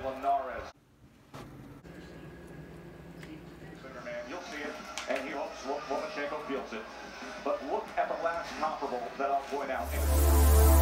Linares. You'll see it, and he hopes Lomachenko feels it. But look at the last comparable that I'll point out.